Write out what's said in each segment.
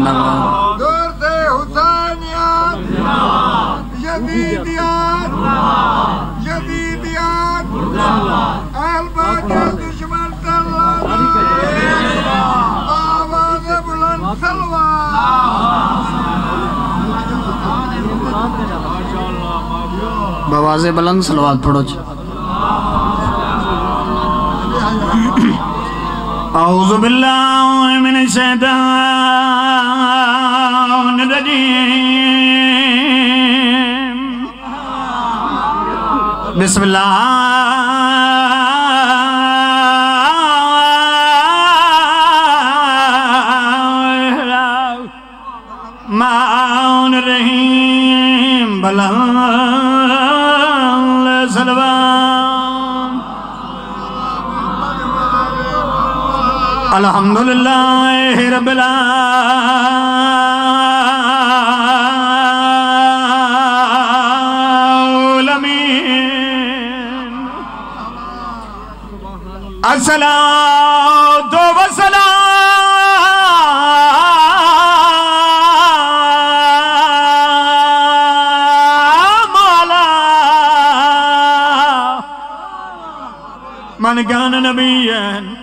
دور سے حسینیات یزیدیات یزیدیات اہل بیت دشمن تلوار آواز بلند سلوات بواز بلند سلوات پڑھو اعوذ باللہ من الشیطان الرجیم بسم اللہ الرحمن الرحیم بلند سلوات الحمدللہ رب العالمین الصلاۃ والسلام علی من کان نبیًا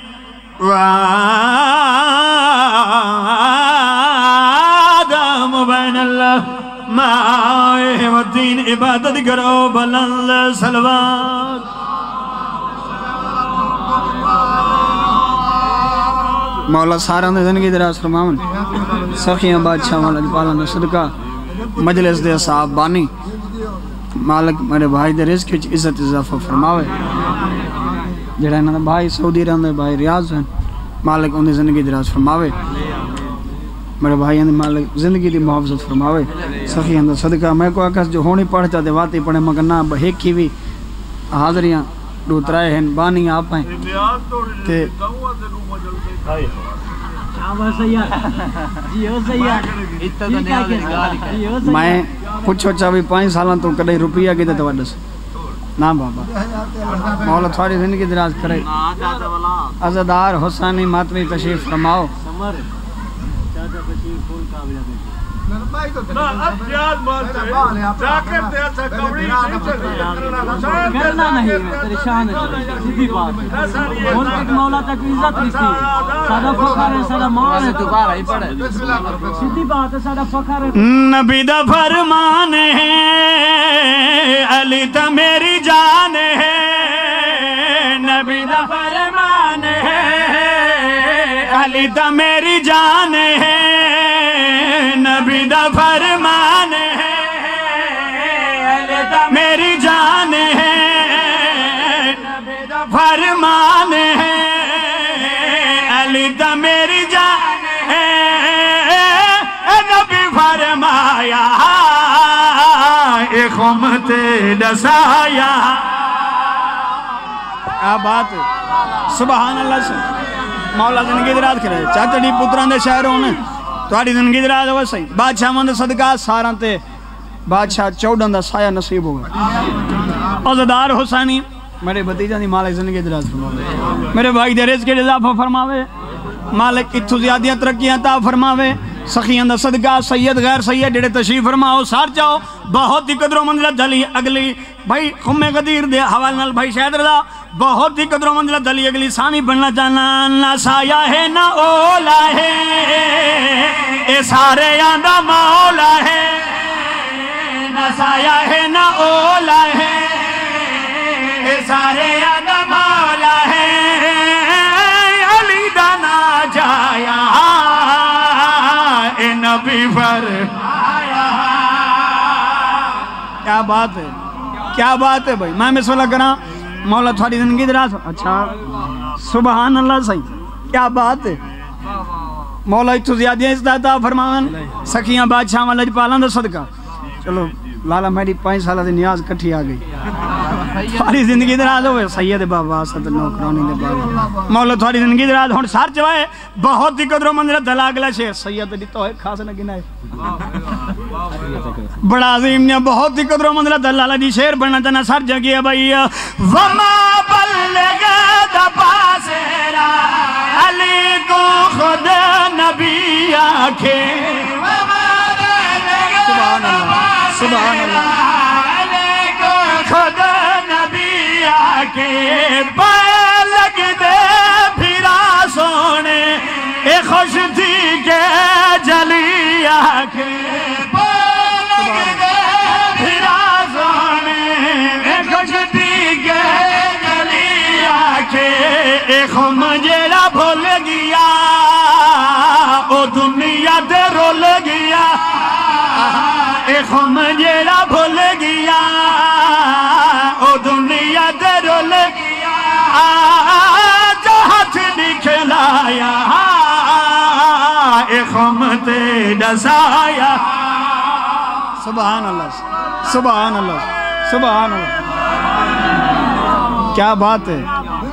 وآدم بین اللہ مائے والدین عبادت کرو بلند سلوات مولا سارا نے زندگی دراز فرماون سخیاں بادشاہ والا جپالا نے صدقہ مجلس دے صاحب بانی مالک میرے بھائی دے رزق کی عزت اضافہ فرماوے جڑا انہاں دا بھائی سعودی رہندے بھائی ریاض ہیں مالک ان دی زندگی دراز فرماوے میرے بھائی ان دی مالک زندگی دی محافظت فرماوے سخی اندر صدقہ میں کو آکس جو ہونی پڑھتا دے واتی پڑھے مگر نہ بہیک کی بھی حاضریاں دوترائے ہیں بانی آپ ہیں تے میں پوچھو چاہوی 5 سالان تو کدھے روپیہ کی تے وڈس نا بابا مولا تھوڑی زندگی دراز کرے عزادار حسینی ماتمی تشریف فرماؤ کرنا نہیں پریشان ہے سیدھی بات ملک ایک مولا تک عزت رسی سادہ فخر ہے سادہ مان ہے دوبارہ ہی پڑھے سیدھی بات ہے سادہ فخر ہے نبی دا فرمان ہے علی تا میری جان ہے نبی دا فرمان ہے علی تا میری جان ہے نبی دا فرمان ہے علی تا میری جان ہے نبی دا فرمان ہے علی تا میری جان ہے نبی فرمایا ایک امت دسایا کیا بات ہے سبحان اللہ سے مولا زندگی دراز کرے چاچڑی پتران دے شہروں نے تواری زندگی دراز ہوئے صحیح بادشاہ مند صدقہ ساراں تے بادشاہ 14 دا سایہ نصیب ہوگا عزادار حسینی میرے بھتیجہ دی مالک زندگی دراز فرماوے میرے بھائی دے رزق کے اضافہ فرماوے مالک اتھو زیادیاں ترقیاں عطا فرماوے سخیاں دا صدقہ سید غیر سید جڑے تشریف فرماؤ سار جاؤ بہت ہی قدر و منزلت دلی اگلی بھائی خم غدیر دے حوال نال بھائی شہد رضا بہت ہی قدر و منزلت دلی اگلی ثانی بننا چاہنا نہ سایہ ہے نہ اولا ہے اے سارے آندہ مولا ہے نہ سایہ ہے نہ اولا ہے اے سارے آندہ مولا ہے علی دانا جایا اے نبی پر کیا بات ہے کیا بات ہے بھائی میں مسئلہ کرا مولا تھوڑی زندگی دراز اچھا سبحان اللہ صحیح کیا بات ہے مولا اتھو زیادیاں استعداد فرماون سکیاں بادشاہ والا جپالان دا صدقہ چلو لالا میری 5 سالہ دی نیاز کٹھی آ گئی تھوڑی زندگی دراز ہوئے سید بابا صد نوکرانی دے بابا مولا تھوڑی زندگی دراز ہون سار چوائے بہت ہی قدر و منزلت دلاغلہ شیر سید دی تو ہے خاص نہ گنائے بڑا عظیم نے بہت ہی قدر و منزلت دلالہ دی شیر بڑھنا چاہنا سار جگہ بھائی وما بل بلغ دپاسرا علی کو خود نبی آکھے سبحان اللہ سبحان اللہ علی کو خود نبی آکھے پائے لگ دے پھرا سونے اے خوش تھی کہ جلی آکھے خم جیڑا بھول گیا او دنیا دے رول گیا اے خم جیڑا بھول گیا او دنیا دے رول گیا جو ہاتھ دکھلایا اے خم تے ڈسایا سبحان اللہ سبحان اللہ سبحان اللہ کیا بات ہے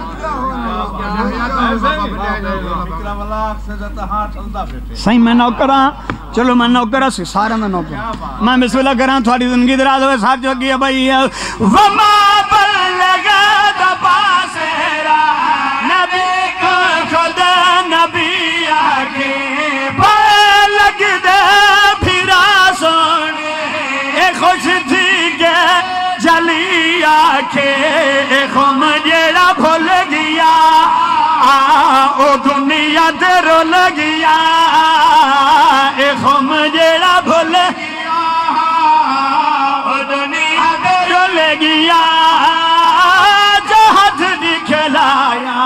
صحیح میں نوکران چلو میں نوکران سے سارا میں نوکران میں بسم اللہ کران تھوڑی زندگی دراز ہوئے ساتھ جو گیا بھائی وما بلغ دپاسرا نبی کو خود نبی آکے بلغ دے پھرا سونے اے خوش تھی کہ جلی آکے اے خم جیڑا بھول گیا او دنیا دے رول گیا اے خم جیڑا بھول گیا او دنیا دے رول گیا جو ہاتھ دکھلایا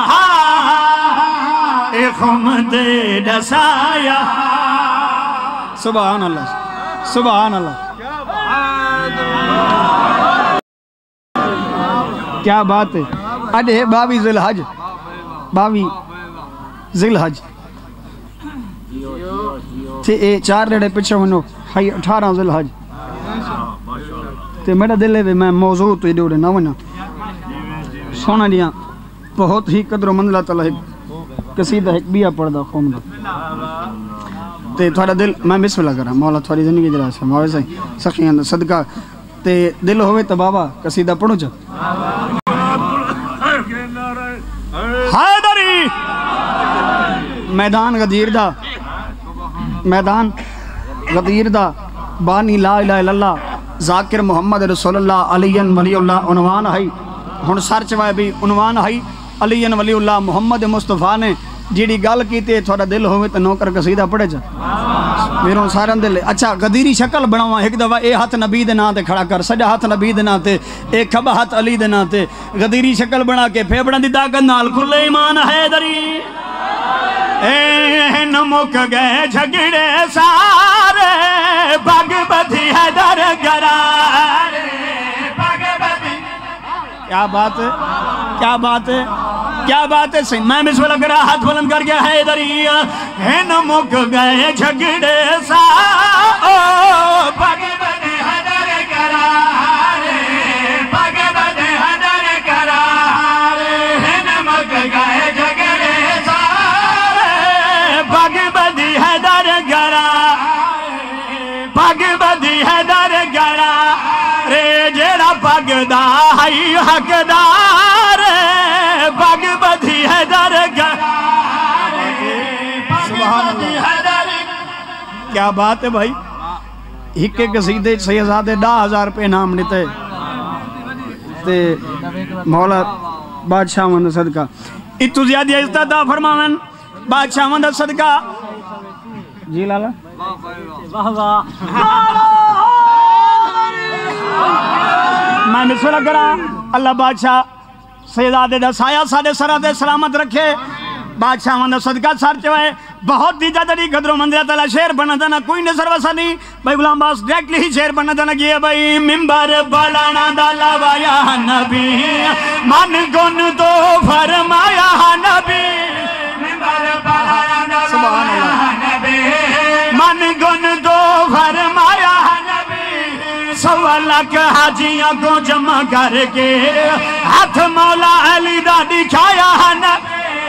اے خم دے ڈسایا سبحان اللہ سبحان اللہ کیا بات ہے اڈے باوی ذی الحج باوی ذی الحج تے اے چار ڈیڑے پچھے منو 18 ذی الحج تے میرا دل ہے میں موضوع تو ایڈے نہ ونا سونا دیا بہت ہی قدر و منزلہ تعالی قصیدہ ایک بیا پڑھدا قوم دا تے تھوڑا دل میں بسم اللہ کرا مولا تھوڑی زندگی جرا سے مولا سے سخیاں دا صدقہ تے دل ہوئے تو بابا قصیدہ پڑھو جا حیدری میدان غدیر دا میدان غدیر دا بانی لا الہ الا اللہ ذاکر محمد رسول اللہ علی ولی اللہ عنوان ہے ہن سر چوائے بھی عنوان ہے علی ولی اللہ محمد مصطفیٰ نے جیڑی گل کیتے تھوڑا دل ہوئے تو نوکر قصیدہ پڑھے جا میروں سارا دل اچھا غدیری شکل بناواں ایک دفعہ اے ہاتھ نبی دے نام تے کھڑا کر سجا ہاتھ نبی دے نام تے اے کھبا ہاتھ علی دے نام تے غدیری شکل بنا کے پھیپڑا دی طاقت نال کھلے ایمان حیدری اے نمک گئے جھگڑے سارے بگ بدھی حیدر گرارے بگ بدھی کیا بات ہے کیا بات ہے کیا بات ہے میں بسم اللہ کرا ہاتھ بلند کر کے حیدری ہے نمک گئے جھگڑے سارے بگ بدھی حیدر گرارے بگ بدھی حیدر گرارے ہے نمک گئے جھگڑے سارے بگ بدھی حیدر گرارے بگ بدھی حیدر گرارے جیڑا پگ دا ہائی حقدار بگ بدھی حیدر گرارے سبحان اللہ کیا بات ہے بھائی ایک قصیدے سیزادے 10,000 روپے نام لیتے تے مولا بادشاہ مند صدقہ اتو زیادہ عزت دا فرماون بادشاہ مند صدقہ جی لالا میں بسم اللہ کرا اللہ بادشاہ سیدادے دا سایہ سادے سرادے سلامت رکھے بادشاہ مند صدقہ سار چوائے بہت دیجا دری قدر و منزلہ تعالی شیر بنا دینا کوئی نظر وسا نہیں بھائی غلام باس ڈائریکٹلی ہی شیر بنا دینا گیا بھائی ممبر بلانا دالا یا نبی من گن تو فرمایا نبی ممبر بلانا دالا یا نبی من گن تو فرمایا نبی 100 لاکھ حاجیاں کو جمع کر کے ہاتھ مولا علی دا دکھایا نبی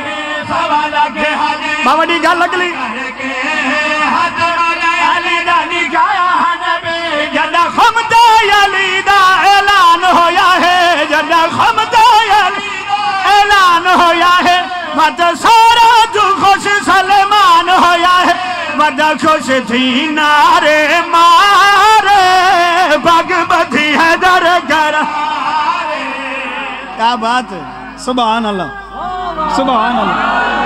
بابا دی گل لگ لی جدہ خمد علی دا اعلان ہویا ہے جدہ خمد علی دا خوش تھی نعرے مارے بگ بدھی ہے در گر کیا بات ہے سبحان اللہ سبحان اللہ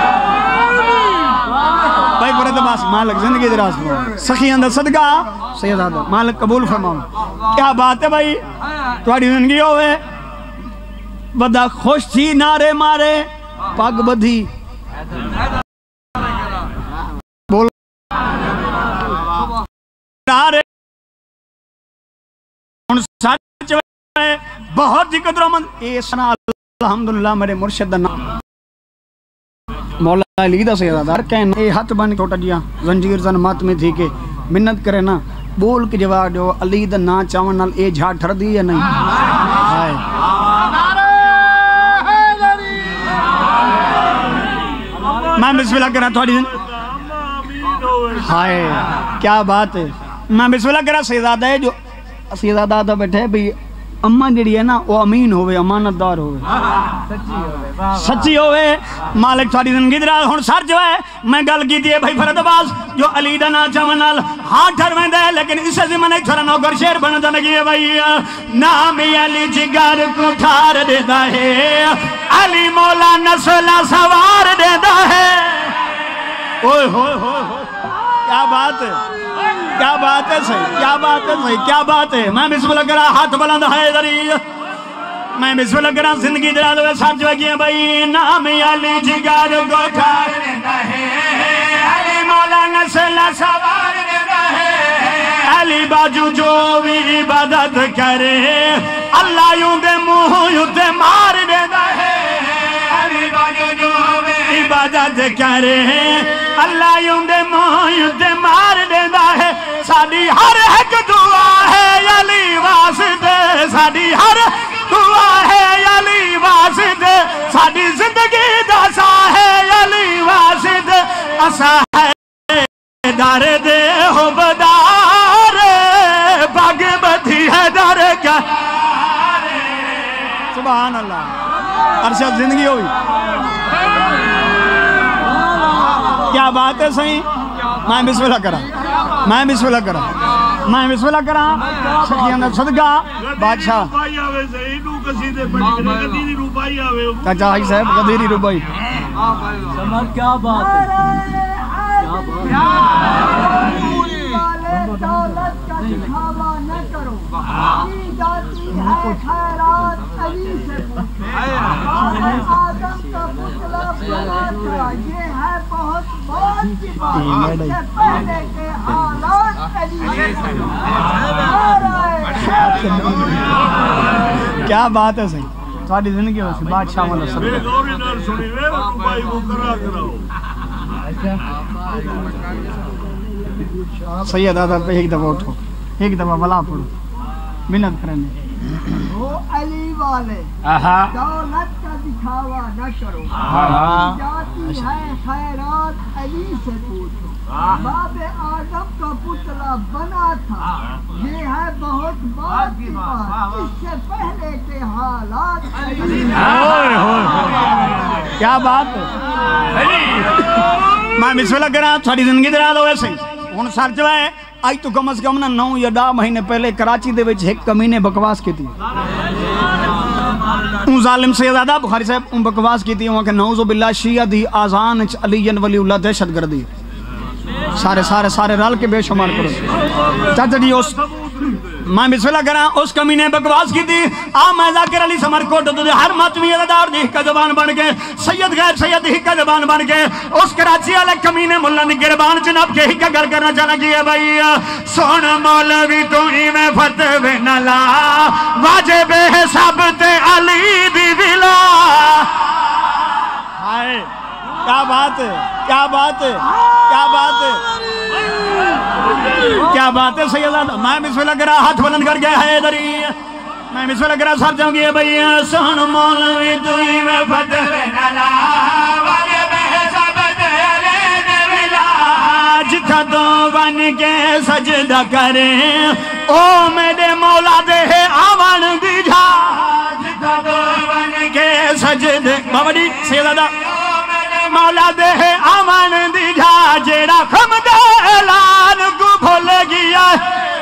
بھائی برد باس مالک زندگی دراز فرماؤں سخی اندر صدقہ سید آدھا مالک قبول فرماؤں کیا بات ہے بھائی تمہاری زندگی ہوئے بدا خوش تھی نعرے مارے پگ بدھی بول نعرے ان سچ بہت ہی قدر و مند اے سنا الحمدللہ میرے مرشد نام مولا علی دا سیدہ دار کہنے اے ہاتھ بانی چھوٹا جیا زنجیر زن مات میں تھی کہ منت کرے نا بول کے جواب جو علی دا نا چاون نال اے جھاڑ ٹھر دی یا نہیں میں بسم اللہ کرا تھوڑی دن ہائے کیا بات ہے میں بسم اللہ کرا سیدادہ ہے جو سیدادہ دا بیٹھے بھی اماں جڑی ہے نا وہ امین ہوئے امانت دار ہوئے سچی ہوئے مالک تھوڑی زندگی درا ہون سر جو ہے میں گل کی دیئے بھائی فرد باز جو علی دا نا چاونال ہاں ٹھر میں دے لیکن اسے زمین ایک تھوڑا نوکر شیر بنا جانگی ہے بھائی نامی علی جگر کو ٹھار دیتا ہے علی مولا نسلہ سوار دیتا ہے اوہ ہوئے ہوئے ہوئے کیا بات ہے کیا بات ہے صحیح کیا بات ہے صحیح کیا بات ہے میں بسم اللہ کرا ہاتھ بلند ہے دری میں بسم اللہ کرا زندگی درا دوے ساتھ جو گئے بھائی نامی علی جگر کو ٹھار دیتا ہے علی مولا نسلہ سوار دیتا ہے علی باجو جو بھی عبادت کرے اللہ یوں دے منہ یوں دے مار دیتا ہے علی باجو جو بھی عبادت کرے اللہ یوں دے منہ یوں دے مار دیتا ہے ساڑی ہر ایک دعا ہے علی واسطے ساڑی ہر دعا ہے علی واسطے ساڑی زندگی دسا ہے علی واسطے اسا ہے دار دے ہو بدار بگ بدھی ہے در گر سبحان اللہ ارشد زندگی ہوئی کیا بات ہے صحیح میں بسم اللہ کرا میں بسم اللہ کرا میں بسم اللہ کرا سخی اندر صدقہ بادشاہ چاچا آئی صاحب قدیری روبائی سمجھ کیا بات ہے کیا دولت کا دکھاوا نہ کرو کی جاتی ہے خیرات علی سے آدم کا پتلا بنا تھا یہ ہے بہت بات کی بات سے پہلے کے حالات علی سے کیا بات ہے صحیح تھوڑی زندگی ہو سی بادشاہ والا سب سید آدھا پہ ایک دفعہ اٹھو ایک دفعہ بلا پڑھو منت کرنے وہ علی والے دولت کا دکھاوا نہ کرو جاتی ہے خیرات علی سے پوچھو باب آدم کا پتلا بنا تھا یہ ہے بہت بات کی بات اس سے پہلے کے حالات کیا بات ہے میں بسم اللہ کرا تھوڑی زندگی درا دو ایسے ہون سر جو ہے آئی تو کم از کم نا 9 یا 10 مہینے پہلے کراچی دے وچ ایک کمینے بکواس کی تھی اون ظالم سیدادہ بخاری صاحب اون بکواس کی تھی وہاں کہ نعوذ باللہ شیعہ دی آزان علی ولی اللہ دہشت گردی سارے رال کے بے شمار کرو چاچا جی اس میں بسم اللہ کرا اس کمینے بکواس کی تھی میں ذاکر علی سمر کوٹ تو ہر ماتمی عددار دی کا زبان بن کے سید غیر سید ہی کا زبان بن کے اس کراچی والے کمینے ملا نے گربان جناب کے ہی کا گل کرنا چاہنا کیا بھائی سون مولوی تو ہی میں فتوی نہ لا واجب حساب تے علی دی ولا ہائے کیا بات ہے کیا بات ہے کیا بات ہے کیا بات ہے سیدہ میں بسم اللہ کرا ہاتھ بلند کر گیا ہے دری میں بسم اللہ کرا سر جاؤں گی بھئی سون مولوی توی میں فتوی نہ لا واجب حساب تے علی دی ولا جتھا تو بن کے سجدہ کرے او میرے مولا دے آوان دی جا جتھا تو بن کے سجدہ بابا جی سیدہ مولا دے آوان دی جا جیڑا خم دے لا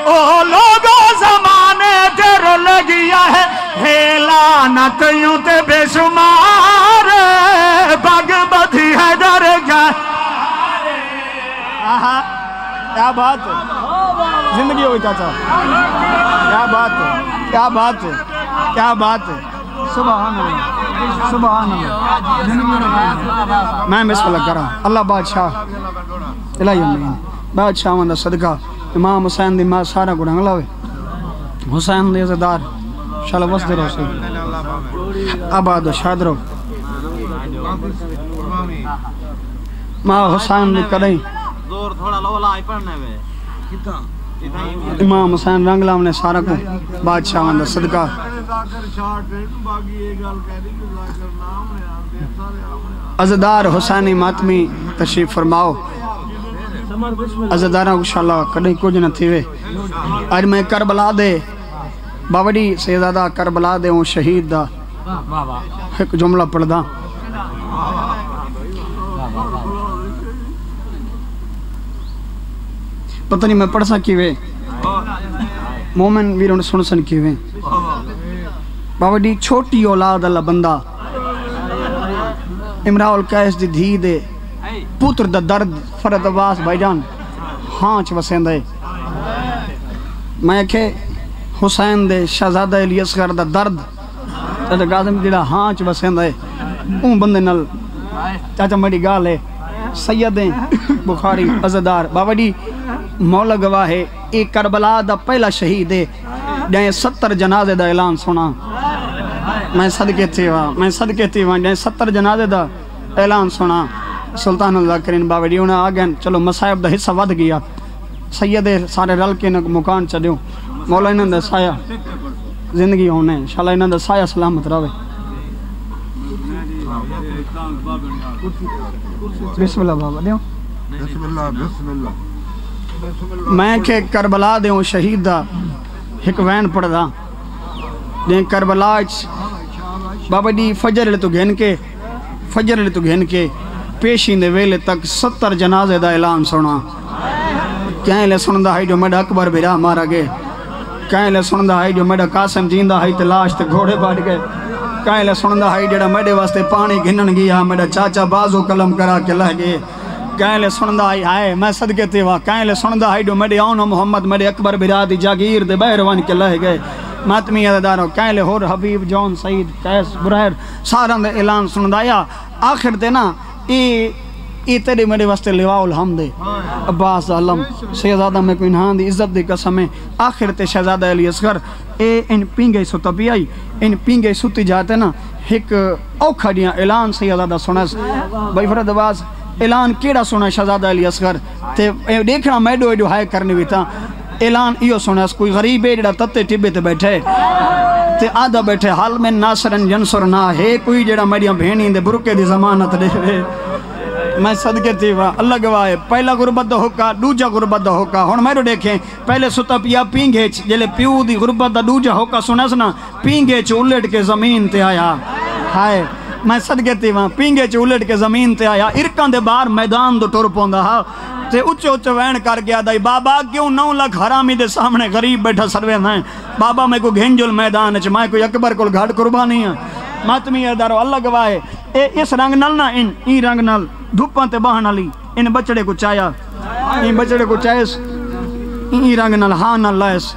او لوگوں زمانے تے رول گیا ہے لعنت یوں تے بے شمار بگ بدھی ہے در گیا کیا بات ہے زندگی ہوئی چاچا کیا بات ہے کیا بات ہے کیا بات ہے سبحان اللہ سبحان اللہ میں بسم اللہ کرا اللہ بادشاہ الہی امین بادشاہ وندہ صدقہ امام حسین دی ماں سارا گناہ لاوے حسین دی عزدار شاءاللہ وسط رو سی آباد و شاد رو ماں حسین دی کریں زور تھوڑا لولا آئی پڑھنے میں امام حسین رنگ لام نے سارا کو بادشاہ وندہ صدقہ عزدار حسینی ماتمی تشریف فرماؤ عزدارہ انشاءاللہ کدھیں کچھ نہ تھی وے آج میں کربلا دے باوڑی سیدادہ کربلا دے ہوں شہید دا ایک جملہ پڑھ دا پتہ نہیں میں پڑھ سکی وے مومن ویرون سن سن کی وے باوڑی چھوٹی اولاد اللہ بندہ امراء القیس دی دھی دے پوتر دا درد فرد عباس بھائی جان ہانچ وسین دے میں کہ حسین دے شہزادہ علی اصغر دا درد چاچا قاسم جڑا ہانچ وسین دے اون بندے نل چاچا میری گال ہے سیدیں بخاری عزدار باوڑی مولا گواہ ہے ایک کربلا دا پہلا شہید ہے جائیں 70 جنازے دا اعلان سنا میں صدقے تھی وہاں جائیں 70 جنازے دا اعلان سنا سلطان اللہ کرین باوڑی انہیں آگئے چلو مسائب دا حصہ ود گیا سیدے سارے رل کے مکان چڑھوں مولا انہوں دا سایہ زندگی ہونے انشاءاللہ انہوں دا سایہ سلامت رہے بسم اللہ بابا دیو بسم اللہ بسم اللہ میں کہ کربلا دیوں شہید دا ایک وین پڑھ دا دیں کربلا بابا دی فجر لے تو گھن کے پیشین دے ویلے تک 70 جنازے دا اعلان سنا کہیں لے سندہ ہے جو میڈا اکبر بیرا مارا گئے کہیں لے سندہ ہے جو میڈا قاسم جیندہ ہے تلاش تے گھوڑے باڑھ گئے کہیں لے سندہ ہے جڑا میڈے واسطے پانی گھنن گیا میڈا چاچا بازو قلم کرا کے لہ گئے کہیں لے سندہ ہے میں صدقے تے وہاں کہیں لے سندہ ہے جو میڈے آن محمد میڈے اکبر بیرا دی جاگیر دے بہروان کے لہ گئے ماتمی عدداروں کہیں لے ہور حبیب جون سعید قیس برہر سارا دے اعلان سندایا آخر تے نا ای تیرے میرے واسطے لواء الحمد عباس علم شہزادہ میں کوئی انہاں دی عزت دی قسم ہے آخر تے شہزادہ علی اصغر ان پینگے ستا بھی آئی ان پینگے ستی جاتے نا ایک اوکھا دیاں اعلان شہزادہ سنس بھائی فرد عباس اعلان کیڑا سنا شہزادہ علی اصغر تے دیکھنا میڈو ایڈو ہائے کرنی بھی تھا اعلان ایو سنس کوئی غریب ہے جڑا تتے ٹبے تے بیٹھے تے آدھا بیٹھے حال میں ناصرن جنصر نہ ہے کوئی جڑا میڈیاں بھینی دے برکے دی ضمانت دے میں صدقے تھی وہاں اللہ گواہ ہے پہلا غربت دا ہوکا دوجا غربت دا ہوکا ہون میرے دیکھیں پہلے ستا پیا پینگے جلے پیو دی غربت دا دوجا ہوکا سنس نا پینگے چولٹ کے زمین تے آیا ہائے میں صدقے تھی وہاں پینگے چولٹ کے زمین تے آیا ارکان دے بار میدان دو ٹور پوندا ہاں تے اچھے اچھے وین کر گیا دائی بابا کیوں 9 لاکھ حرامی دے سامنے غریب بیٹھا سروے ہیں بابا میں کو گھنجل میدان ہے میں کوئی اکبر کو گھاڑ قربانی ہے ماتمی ادارو اللہ گواہ ہے اس رنگ نل نا ان رنگ نل دھوپاں تے باہن علی ان بچڑے کو چایا ان بچڑے کو چاہیس ان رنگ نل ہاں نل لائس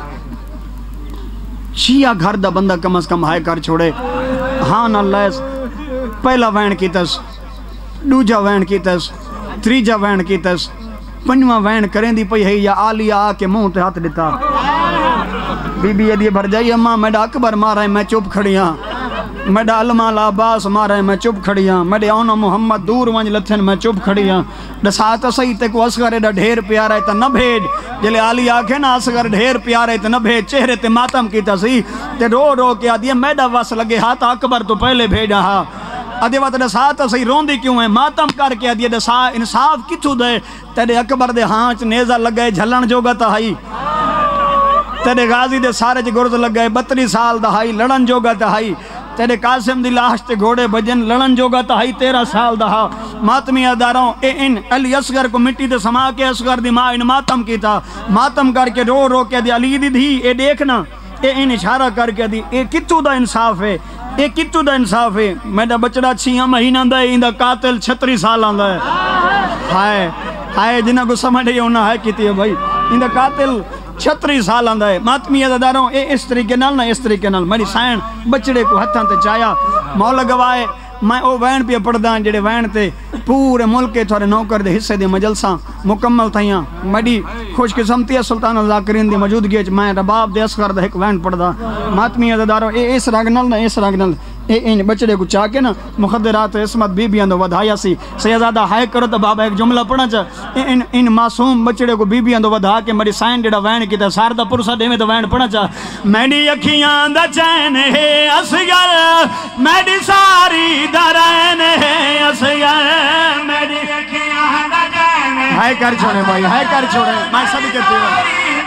شیعہ گھر دا بندہ کم از کم ہائے کر چھوڑے ہاں نل لائس پہلا وین کی تس دوجا وین کی تس تریجا وین کی تس پنجواں وین کریں دی پئی ہے یا آلیہ آ کے منہ تے ہاتھ دیتا بی بی یہ بھر جائی اماں میڈا اکبر مارا ہے میں چپ کھڑیاں میڈا علماء العباس مارا ہے میں چپ کھڑیاں میڈے اونا محمد دور ونج لتھن میں چپ کھڑیاں ڈساتا صحیح تے کو اصغر ایڈا ڈھیر پیارا ہے تا نہ بھیج جلے آلی آکھے نا اصغر ڈھیر پیارا ہے تا نہ بھیج چہرے تے ماتم کی تصیح تے رو رو کے آدھی میڈا وس لگے ہاتھ اکبر تو پہلے بھیجا ہاں آدھی وقت ڈساتا صحیح روندی کیوں ہے ماتم کر کے آدھی ڈسا انصاف کتھو دے تیرے اکبر دے ہانچ نیزہ لگئے جھلن جوگا تا ہائی تیرے غازی دے سارے گرز لگئے 32 سال دا ہائی لڑن جوگا تا ہائی تیرے قاسم دی لاش تے گھوڑے بجن لڑن جوگا تا ہی 13 سال دہا ماتمی اداروں اے ان علی اصغر کو مٹی تے سما کے اصغر دی ماں ان ماتم کیتا ماتم کر کے رو رو کے دی علی دی دھی اے دیکھنا اے ان اشارہ کر کے دی اے کتو دا انصاف ہے اے کتو دا انصاف ہے میڈا بچڑا 6 مہینہ دا ہے اندہ قاتل 36 سال آندہ ہے ہائے جنہ کو سمجھ ہے انہا ہے کیتی ہے بھائی اندہ قاتل 36 سال آندہ ہے ماتمی اداروں اے اس طریقے نال نہ اس طریقے نال میری سائن بچڑے کو ہتھاں تے چایا مولا گوائے میں او وین پہ پڑھداں جڑے وین تے پورے ملک کے تھوڑے نوکر دے حصے دے مجلساں مکمل تھائیاں میڈی خوش قسمتی سلطان الذاکرین دی موجودگی میں رباب دے اصغر دے ایک وین پڑھدا ماتمی اداروں اے اس رنگ نال نہ اس رنگ نال اے ان بچڑے کو چاہ کے نا مخدرات عصمت بی بیاں دو ودھایا سی سیدادہ ہائے کرو تو بابا ایک جملہ پڑھنا چاہ ان معصوم بچڑے کو بی بیاں دو ودھا کے میری سائن جڑا وین کی تا ساردہ پرسا دے میں تو وین پڑھنا چاہ میری اکھیاں دا چین ہے اصغر میری ساری درین ہے اصغر میری اکھیاں دا چین ہے ہائے کر چھوڑے بھائی ہائے کر چھوڑے میں سب کہتی ہوں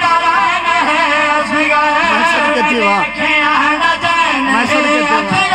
میں سب کہتی ہوں میں سب کہتی ہوں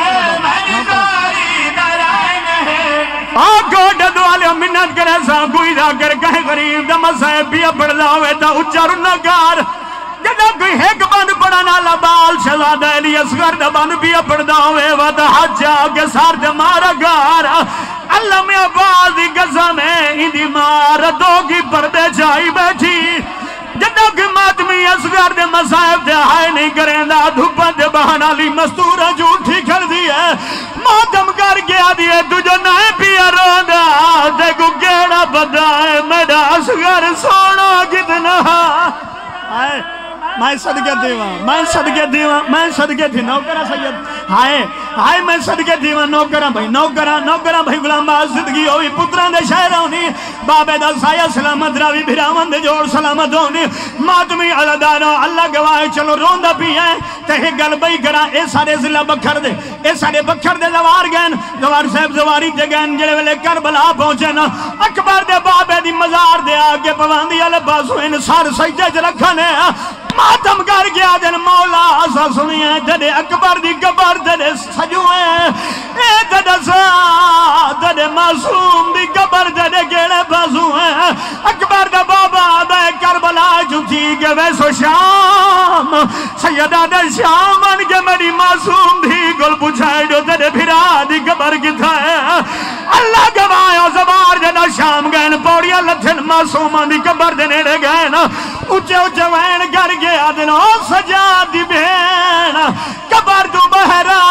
آگو ڈدو والے منت کرے سا کوئی را کر کہیں غریب دا مسائب بھی اپڑ لاوے تا اچھر نگار جدہ کوئی ایک بند پڑا نالا بال شہزادہ علی اصغر دا بند بھی اپڑ داوے ودا حجا کے سار دے مارا گار اللہ میں آبادی قسم ہے اندھی مار دوگی پردے جائی بیٹھی جدہ کوئی ماتمی اصغر دے مسائب دے ہائے نہیں کریں دا دھوپا دے بہانا لی مستورہ جھوٹی کر دی ہے ماتم کر گیا دیئے تجھو نائے پیا رو دا دیکھو گیڑا بدائے میرا اصغر سونا کتنا آئے میں صدقے دیوان میں صدقے دیوان میں صدقے دی نوکرہ سید ہائے میں صدقے دیوان نوکرہ بھائی غلام باز زندگی ہوئی پتران دے شہر ہونی بابے دا سایہ سلامت راوی بھراون دے جوڑ سلامت ہونی ماتمی علداروں اللہ گواہ چلو روندہ بھی ہیں تہے گل بھئی کرا اے سارے ضلع بکھر دے اے سارے بکھر دے زوار گین زوار صاحب زواری دے گین جڑے ویلے کربلا پہنچے نا اکبر دے بابے دی مزار دے آگے پواندی علی بازو انسار سجدے چ رکھنے ماتم کر گیا دن مولا آسا سنی ہے جدے اکبر دی قبر جدے سجو ہے اے جدے جدے معصوم دی قبر جدے گیڑے بازو ہے اکبر دا بابا دے کربلا جو تھی کہ ویسو شام سیدہ دے شام ان کے میری معصوم دی گل پوچھائے جو جدے بھرا دی قبر کی تھا ہے اللہ گوایا زبار جدہ شام گئن پوڑیا لتھن معصوم دی قبر دے نیڑے گئن اچھے اچھے وین کر گیا دن او سجا دی بہن قبر تو بہرا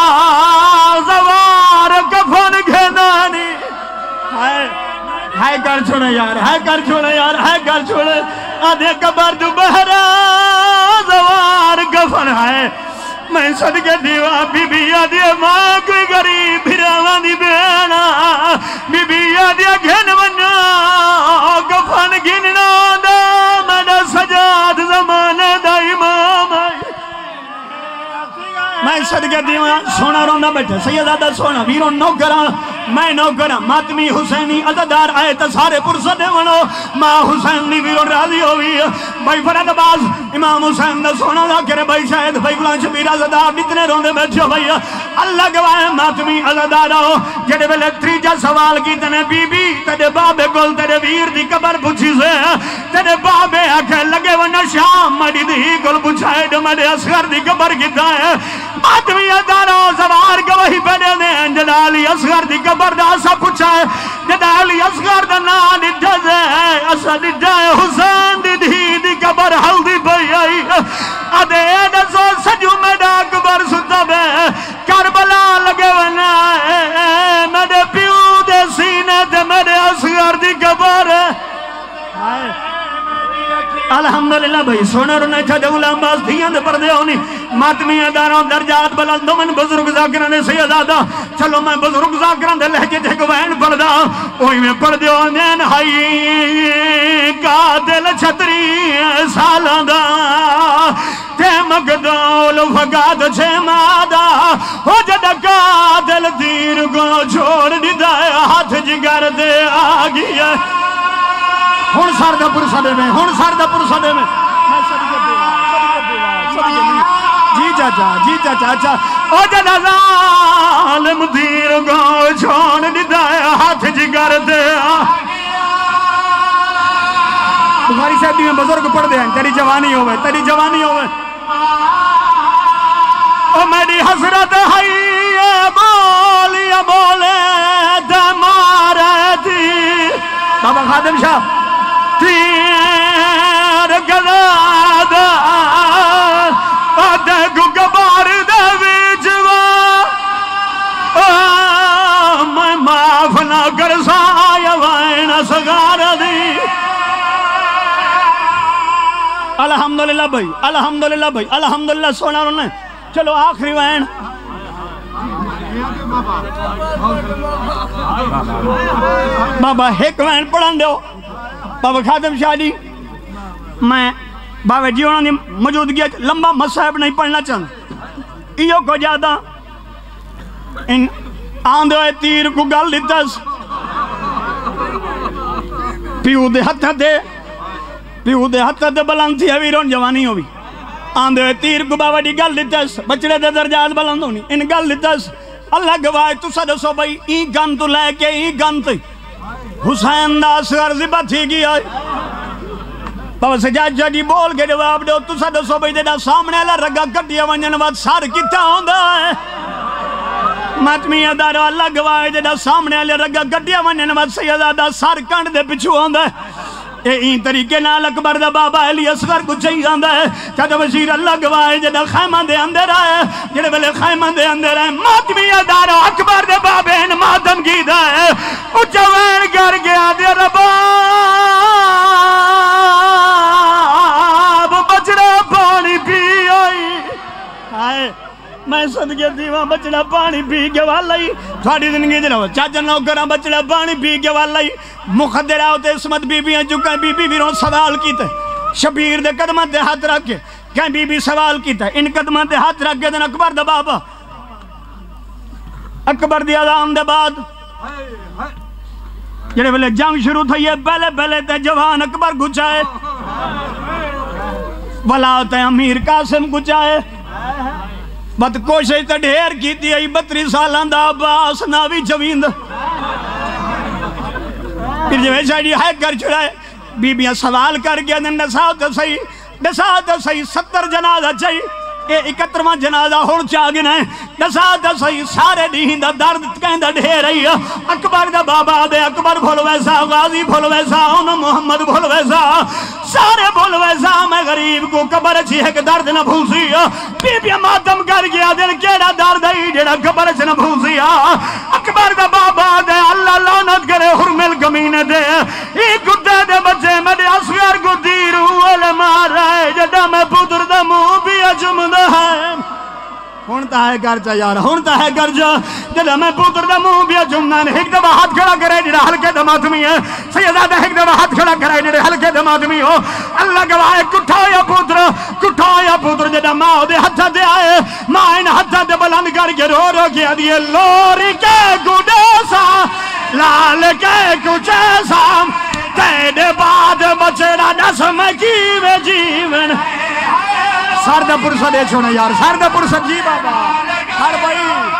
زوار کفن گھنانی ہائے کر چھوڑے یار ہائے کر چھوڑے یار ہائے کر چھوڑے آدھے قبر تو بہرا زوار کفن ہے میں صدقے دیوا بی بی آدھے ماں کوئی غریب بھراوان دی بہنا بی بی آدھے گھن بنا کفن گھننا دا میں سجاد زمانے دا امام میں صدقے دیوا سونا رونا بیٹھے سیدادہ سونا ویرون نوکران میں نوکران ماتمی حسینی عزدار آئے تا سارے پرسدے ونو ماں حسینی ویرون راضی ہوئی بھائی فرد باز امام حسین دا سونا دا کرے بھائی شاید بھائی گلان شبیر عزدار نتنے روندے بیٹھے بھائی اللہ گواہ ماتمی عزدار ہو جڑے بلے تریجہ سوال کی تنے بی بی تیرے بابے گل تیرے ویر دی قبر پوچھی سے تیرے بابے آکھے لگے ونہ شام مڑی دی گل پوچھائے جو میرے اصغر دی قبر کی تھا ماتمی عزداروں زوار گواہی پیڑے دے جدا علی اصغر دی قبر دا سا پوچھائے جدا علی اصغر دا نان اجازے اسد جائے حسین دی دی دی قبر حل دی بھئی آئی آدھے ایڈسو سجو میڈا قبر ستا بے کربلا لگے ونا میڈے پیو دے سینے دے میڈے اصغر دی قبر الحمدللہ بھئی سونا رونے چھا جولہ باز دھیان دے پردے ہونی ماتمی اداروں درجات بلندوں من بزرگ ذاکران نے سیدادہ چلو میں بزرگ ذاکران دے لہجے تھے گوین پڑھ دا اوہی میں پڑھ دیو نین ہائی قاتل چھتری سالان دا تے مقدول فقاد چھے مادہ ہو جدہ قاتل تیر کو چھوڑ دی دائے ہاتھ جگر دے آگی ہے ہون ساردہ پرسدے میں ہون ساردہ پرسدے میں صدقے دیوا صدقے دیوا صدقے دیوا جی چاچا اچھا او جدا ظالم دیر گاؤں چھوڑ دیتا ہے ہاتھ جگر دے بخاری صاحب دی میں بزرگ پڑھ دے ہیں تیری جوانی ہوئے او میری حسرت ہے بولے دے مارے تھی بابا خادم شاہ تیر گزاد دے گبار دے بیچوا میں معاف نہ کر سایا وائن سگار دی الحمدللہ بھائی الحمدللہ سونا انہوں نے چلو آخری وائن بابا ایک وائن پڑھن دیو بابا خادم شاہ جی میں بابا جی انہوں نے موجودگی لمبا مصحف نہیں پڑھنا چاہتا ایو کو جادا ان آندھے ہوئے تیر کو گل دیتاس پیو دے ہتھا دے بلند تھی اویرون جوانی ہوئی آندھے ہوئے تیر کو بابا جی گل دیتاس بچڑے دے درجات بلند ہونی ان گل دیتاس اللہ گواہ تو سا دسو بھائی ای گن تو لے کے ای گن تی حسین دا اصغر زبا تھی گیا بابا سجاد جا جی بول کے جواب دو تو سا دسو بھائی دے دا سامنے اللہ رگا کٹیا ونجن وات سار کتا ہوندہ ہے ماتمی ادارو اللہ گواہ دے دا سامنے اللہ رگا کٹیا ونجن وات سیدہ دا سار کنڈ دے پچھو ہوندہ ہے این طریقے نال اکبر دا بابا علی اصغر کو چاہی آندہ ہے چاہتا وزیر اللہ گواہ جدہ خیمہ دے اندر آئے جنہے بلے خیمہ دے اندر آئے ماتمی ادارو اکبر دے بابے ان ماتم کی دا ہے اچھوین گر گیا دے ربا بچڑا پانی پی آئی میں صدقے دیوہ بچڑا پانی پی کے والائی تھوڑی زندگی جنہو چاچا نوکرہ بچڑا پانی پی کے والائی مخدر آوتے اسمت بی بیاں چکا بی بی بیرون سوال کیتے شبیر دے قدمہ دے ہاتھ رکھے کہیں بی بی سوال کیتے ان قدمہ دے ہاتھ رکھے دن اکبر دے بابا اکبر دی اذان دے بعد جنہے بلے جنگ شروع تھا یہ پہلے تے جوان اکبر گچائے ولاؤتے امیر قاسم گچائے بات کوشش تے ڈھیر کی تھی 32 سالان دا عباس ناوی جویند پھر جو ایسا جی ہے کر چھڑائے بی بیاں سوال کر گیا دن نساؤ تو صحیح 70 جنازہ چاہیے 71واں جنازہ ہون چاہ گنا ہے نساؤ تو صحیح سارے دیہن دا درد کہیں دا ڈھیر رہی ہے اکبر دا بابا دے اکبر بھول ویسا غازی بھول ویسا محمد بھول ویسا سارے بھول ویسا میں غریب کو قبر اچھی ہے کہ درد نہ بھوسی بی بی ماتم کر گیا دل کیڑا درد ہے جیڑا قبر اچھی نہ بھوسی اکبر دا بابا دے اللہ لعنت کرے حرمل کمینے دے ایک گدے دے بچے میں دے اصغر کو دیرو والے مار رہے جدہ میں پتر دا منہ بھی اجمد ہے ہونتا ہے گرجا یار ہونتا ہے گرجا جدہ میں پتر دا منہ بھی اجمد ہے ایک دبا ہاتھ کھڑا کرے جدہ ہلکے دماتمی ہے سیدہ ایک دبا ہاتھ کھڑا کرے جدہ ہلکے دماتمی ہو اللہ گواہ کٹھا یا پتر جدہ ماں دے ہتھا دے آئے ماں ان ہتھا دے بلند کر کے رو کیا دیئے لوری کے گوڑے سا لال کے کچھے سا تیرے بعد بچڑا نسم کیوے جیون سردہ پرسہ دے چھوڑے یار سردہ پرسہ جی بابا ہر بھائی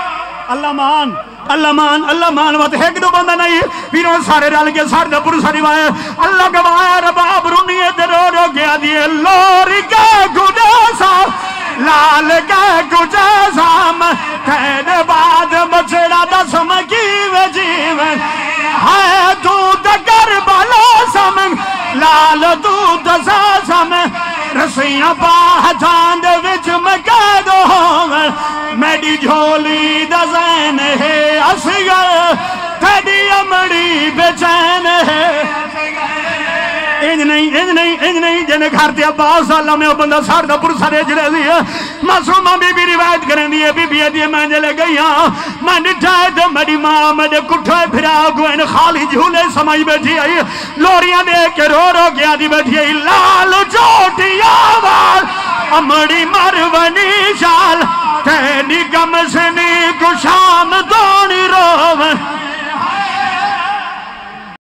اللہ مان وقت ایک دو بندہ نہیں پیروں سارے رل کے سردہ پرسہ دیوائے اللہ گواہ رباب رونیے دے رو گیا دیئے لوری کے گوڑے سا لال کے کچھے سام تیرے بعد بچڑا نسم کیوے جیون ہے تو دگر بالا سامن لال تو دسا سامن رسیاں باہ جاند وچ میں قید ہوئے میری جھولی دزین ہے اصغر تیری امڑی بچین ہے انج نہیں جنہیں کھارتے عباس اللہ میں بندہ ساردہ پرسہ دے جلے دیئے معصومہ بی بی روایت کریں دیئے بی بی دیئے میں جلے گئی میں نٹھائے دے میری ماں میں دے کٹھوئے پھرا گوئن خالی جھولے سمجھ بیٹھی آئی لوریاں دے کے رو گیا دی بیٹھی آئی لال چوٹی آوال امڑی مرونی شال تیری گم سنی کو شام دونی روون